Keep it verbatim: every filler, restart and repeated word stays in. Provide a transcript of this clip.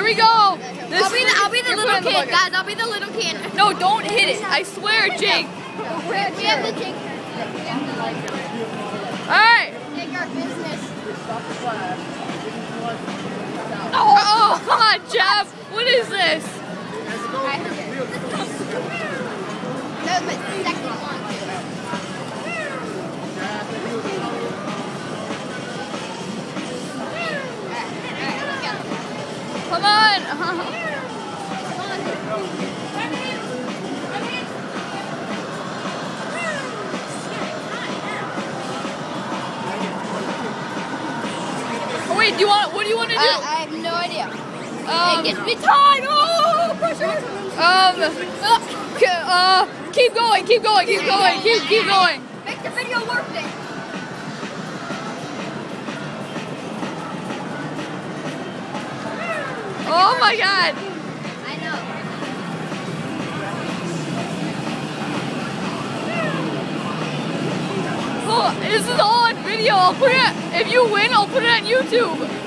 we go. This I'll be the, I'll be the little the kid, guys. I'll be the little kid. No, don't hit it. I swear, Jake. We have the Jake. All right. Take our business. Oh, oh, come on, Jeff. What is this? That was my second one. Come on. Oh, wait, do you want, what do you want to do? I, I have no idea. Um, it gets me tired. Oh, pressure. Um, uh, uh, keep going, keep going, keep going, keep, keep going. Make the video worth it. Oh my God. I know. Oh, this is all on video. I'll put it, if you win, I'll put it on YouTube.